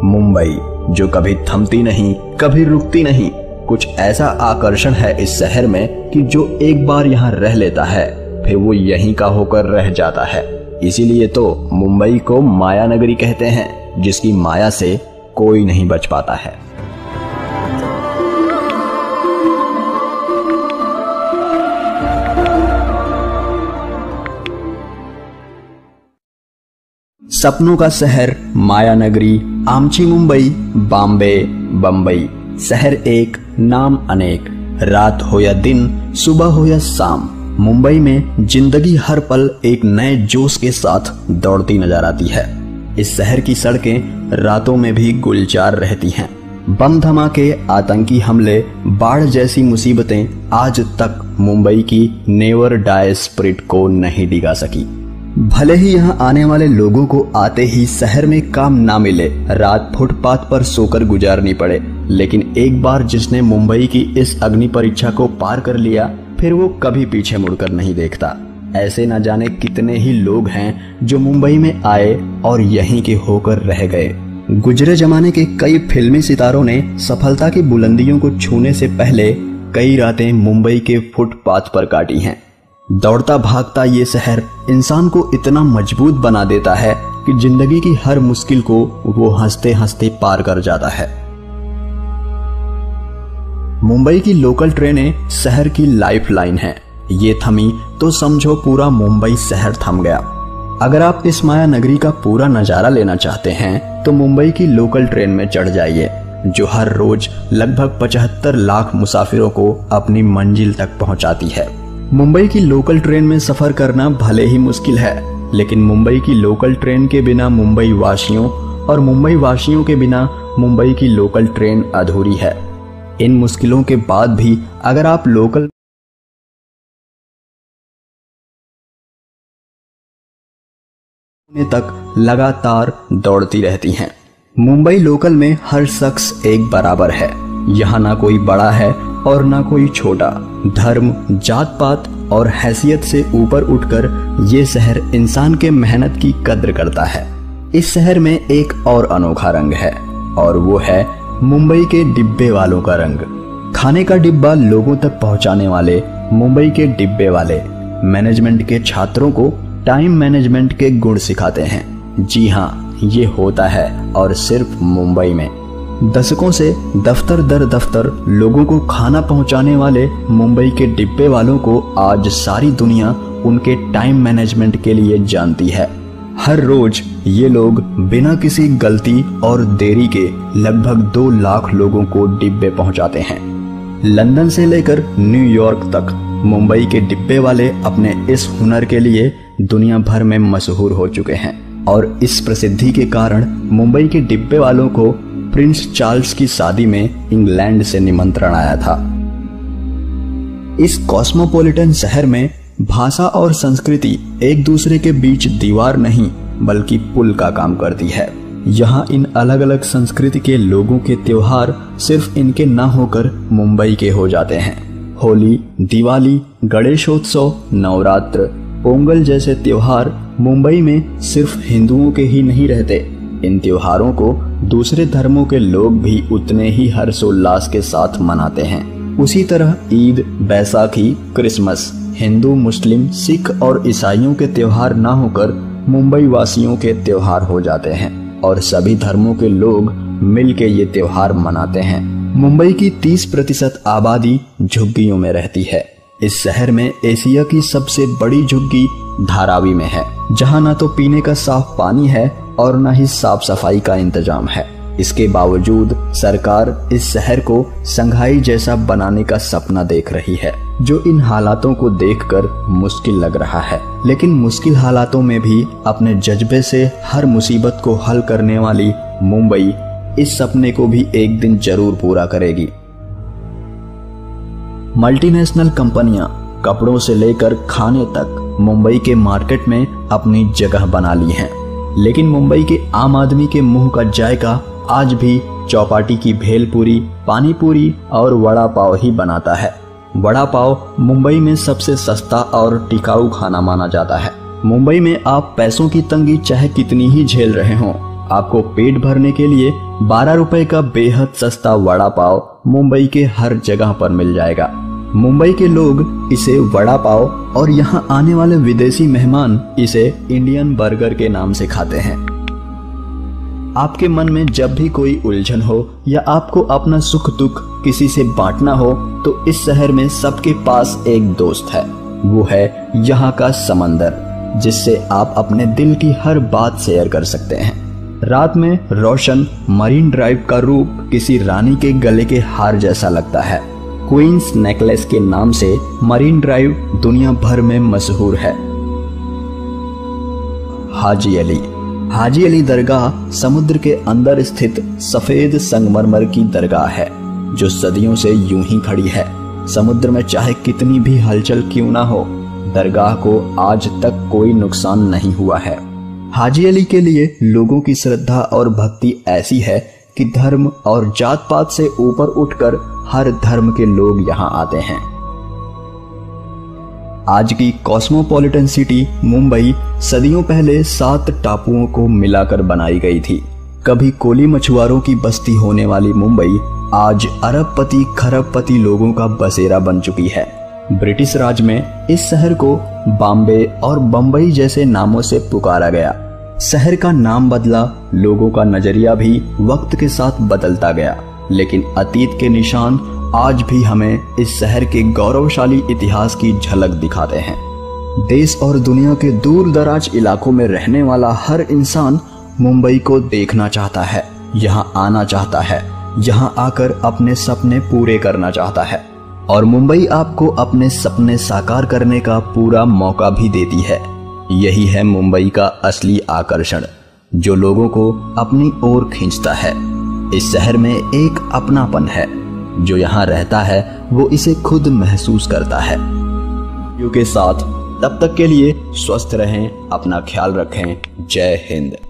मुंबई जो कभी थमती नहीं, कभी रुकती नहीं। कुछ ऐसा आकर्षण है इस शहर में कि जो एक बार यहाँ रह लेता है फिर वो यहीं का होकर रह जाता है। इसीलिए तो मुंबई को माया नगरी कहते हैं, जिसकी माया से कोई नहीं बच पाता है। सपनों का शहर माया नगरी, आमची मुंबई, बॉम्बे, बम्बई। शहर एक, नाम अनेक। रात हो या दिन, सुबह हो या शाम, मुंबई में जिंदगी हर पल एक नए जोश के साथ दौड़ती नजर आती है। इस शहर की सड़कें रातों में भी गुलजार रहती हैं। बम धमाके, आतंकी हमले, बाढ़ जैसी मुसीबतें आज तक मुंबई की नेवर डाई स्पिरिट को नहीं डिगा सकी। भले ही यहाँ आने वाले लोगों को आते ही शहर में काम ना मिले, रात फुटपाथ पर सोकर गुजारनी पड़े, लेकिन एक बार जिसने मुंबई की इस अग्नि परीक्षा को पार कर लिया फिर वो कभी पीछे मुड़कर नहीं देखता। ऐसे न जाने कितने ही लोग हैं जो मुंबई में आए और यहीं के होकर रह गए। गुजरे जमाने के कई फिल्मी सितारों ने सफलता की बुलंदियों को छूने से पहले कई रातें मुंबई के फुटपाथ पर काटी हैं। दौड़ता भागता ये शहर इंसान को इतना मजबूत बना देता है कि जिंदगी की हर मुश्किल को वो हंसते हंसते पार कर जाता है। मुंबई की लोकल ट्रेनें शहर की लाइफलाइन हैं। ये थमी तो समझो पूरा मुंबई शहर थम गया। अगर आप इस माया नगरी का पूरा नजारा लेना चाहते हैं तो मुंबई की लोकल ट्रेन में चढ़ जाइए, जो हर रोज लगभग 75 लाख मुसाफिरों को अपनी मंजिल तक पहुंचाती है। मुंबई की लोकल ट्रेन में सफर करना भले ही मुश्किल है, लेकिन मुंबई की लोकल ट्रेन के बिना मुंबई वासियों और मुंबई वासियों के बिना मुंबई की लोकल ट्रेन अधूरी है। इन मुश्किलों के बाद भी अगर आप लोकल तक लगातार दौड़ती रहती हैं। मुंबई लोकल में हर शख्स एक बराबर है। यहाँ ना कोई बड़ा है और ना कोई छोटा। धर्म, जात पात और हैसियत से ऊपर उठकर ये शहर इंसान के मेहनत की कद्र करता है। इस शहर में एक और अनोखा रंग है और वो है मुंबई के डिब्बे वालों का रंग। खाने का डिब्बा लोगों तक पहुंचाने वाले मुंबई के डिब्बे वाले मैनेजमेंट के छात्रों को टाइम मैनेजमेंट के गुण सिखाते हैं। जी हाँ, ये होता है और सिर्फ मुंबई में। दशकों से दफ्तर दर दफ्तर लोगों को खाना पहुंचाने वाले मुंबई के डिब्बे वालों को आज सारी दुनिया उनके टाइम मैनेजमेंट के लिए जानती है। हर रोज ये लोग बिना किसी गलती और देरी के लगभग 2 लाख लोगों को डिब्बे पहुंचाते हैं। लंदन से लेकर न्यूयॉर्क तक मुंबई के डिब्बे वाले अपने इस हुनर के लिए दुनिया भर में मशहूर हो चुके हैं और इस प्रसिद्धि के कारण मुंबई के डिब्बे वालों को प्रिंस चार्ल्स की शादी में इंग्लैंड से निमंत्रण आया था। इस कॉस्मोपॉलिटन शहर में भाषा और संस्कृति एक दूसरे के बीच दीवार नहीं बल्कि पुल का काम करती है। यहाँ इन अलग अलग संस्कृति के लोगों के त्योहार सिर्फ इनके न होकर मुंबई के हो जाते हैं। होली, दिवाली, गणेशोत्सव, नवरात्र, पोंगल जैसे त्योहार मुंबई में सिर्फ हिंदुओं के ही नहीं रहते। इन त्योहारों को दूसरे धर्मों के लोग भी उतने ही हर्षोल्लास के साथ मनाते हैं। उसी तरह ईद, बैसाखी, क्रिसमस हिंदू, मुस्लिम, सिख और ईसाइयों के त्योहार ना होकर मुंबई वासियों के त्योहार हो जाते हैं और सभी धर्मों के लोग मिलके ये त्योहार मनाते हैं। मुंबई की 30% आबादी झुग्गियों में रहती है। इस शहर में एशिया की सबसे बड़ी झुग्गी धारावी में है, जहाँ ना तो पीने का साफ पानी है और न ही साफ सफाई का इंतजाम है। इसके बावजूद सरकार इस शहर को संघाई जैसा बनाने का सपना देख रही है, जो इन हालातों को देखकर मुश्किल लग रहा है। लेकिन मुश्किल हालातों में भी अपने जज्बे से हर मुसीबत को हल करने वाली मुंबई इस सपने को भी एक दिन जरूर पूरा करेगी। मल्टीनेशनल कंपनियां कपड़ों से लेकर खाने तक मुंबई के मार्केट में अपनी जगह बना ली हैं, लेकिन मुंबई के आम आदमी के मुंह का जायका आज भी चौपाटी की भेलपूरी, पानी पूरी और वड़ा पाव ही बनाता है। वड़ा पाव मुंबई में सबसे सस्ता और टिकाऊ खाना माना जाता है। मुंबई में आप पैसों की तंगी चाहे कितनी ही झेल रहे हों, आपको पेट भरने के लिए 12 रुपए का बेहद सस्ता वड़ा पाव मुंबई के हर जगह पर मिल जाएगा। मुंबई के लोग इसे वड़ा पाव और यहाँ आने वाले विदेशी मेहमान इसे इंडियन बर्गर के नाम से खाते हैं। आपके मन में जब भी कोई उलझन हो या आपको अपना सुख दुख किसी से बांटना हो तो इस शहर में सबके पास एक दोस्त है, वो है यहाँ का समंदर, जिससे आप अपने दिल की हर बात शेयर कर सकते हैं। रात में रोशन मरीन ड्राइव का रूप किसी रानी के गले के हार जैसा लगता है। क्वींस नेकलेस के नाम से मरीन ड्राइव दुनिया भर में मशहूर है। हाजी अली दरगाह समुद्र के अंदर स्थित सफेद संगमरमर की दरगाह है जो सदियों से यूं ही खड़ी है। समुद्र में चाहे कितनी भी हलचल क्यों ना हो, दरगाह को आज तक कोई नुकसान नहीं हुआ है। हाजी अली के लिए लोगों की श्रद्धा और भक्ति ऐसी है कि धर्म और जात पात से ऊपर उठकर हर धर्म के लोग यहाँ आते हैं। आज की कॉस्मोपॉलिटन सिटी मुंबई सदियों पहले 7 टापुओं को मिलाकर बनाई गई थी। कभी कोली मछुआरों की बस्ती होने वाली मुंबई आज अरबपति खरबपति लोगों का बसेरा बन चुकी है। ब्रिटिश राज में इस शहर को बॉम्बे और बम्बई जैसे नामों से पुकारा गया। शहर का नाम बदला, लोगों का नजरिया भी वक्त के साथ बदलता गया, लेकिन अतीत के निशान आज भी हमें इस शहर के गौरवशाली इतिहास की झलक दिखाते हैं। देश और दुनिया के दूर दराज इलाकों में रहने वाला हर इंसान मुंबई को देखना चाहता है, यहाँ आना चाहता है, यहाँ आकर अपने सपने पूरे करना चाहता है। और मुंबई आपको अपने सपने साकार करने का पूरा मौका भी देती है। यही है मुंबई का असली आकर्षण, जो लोगों को अपनी ओर खींचता है। इस शहर में एक अपनापन है, जो यहाँ रहता है वो इसे खुद महसूस करता है। के साथ तब तक के लिए स्वस्थ रहें, अपना ख्याल रखें। जय हिंद।